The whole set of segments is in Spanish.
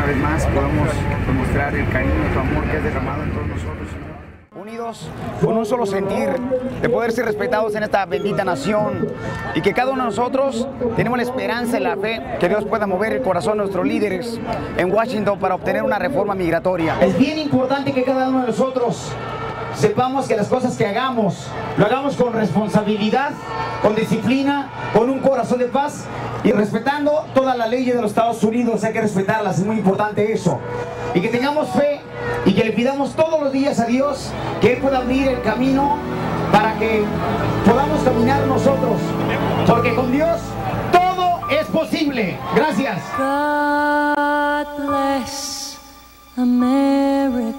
vez más podamos demostrar el cariño y tu amor que has derramado en todos nosotros, Señor. Unidos con un solo sentir de poder ser respetados en esta bendita nación y que cada uno de nosotros tenemos la esperanza y la fe que Dios pueda mover el corazón de nuestros líderes en Washington para obtener una reforma migratoria. Es bien importante que cada uno de nosotros sepamos que las cosas que hagamos, lo hagamos con responsabilidad, con disciplina, con un corazón de paz y respetando todas las leyes de los Estados Unidos. Hay que respetarlas, es muy importante eso. Y que tengamos fe y que le pidamos todos los días a Dios que Él pueda abrir el camino para que podamos caminar nosotros, porque con Dios todo es posible. Gracias. God bless America.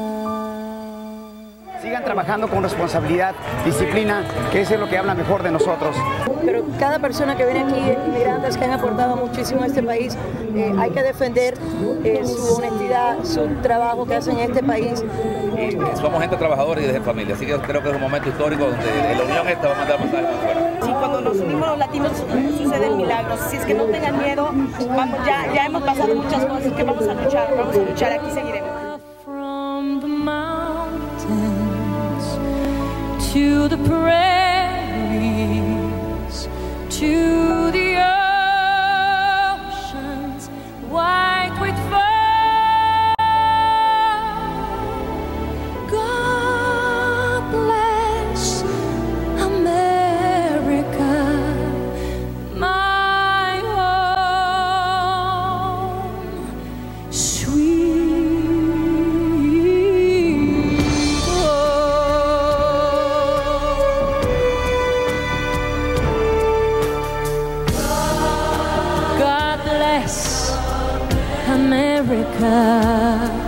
Sigan trabajando con responsabilidad, disciplina, que eso es lo que habla mejor de nosotros. Pero cada persona que viene aquí, inmigrantes que han aportado muchísimo a este país, hay que defender su honestidad, su trabajo que hacen en este país. Somos gente trabajadora y de familia, así que creo que es un momento histórico donde la unión esta va a mandar mensajes muy fuertes. Sí, cuando nos unimos los latinos suceden milagros, así es que no tengan miedo, vamos, ya hemos pasado muchas cosas, que vamos a luchar, aquí seguiremos. To the prairies, to the oceans, white with foam. God bless America, my home, sweet. America.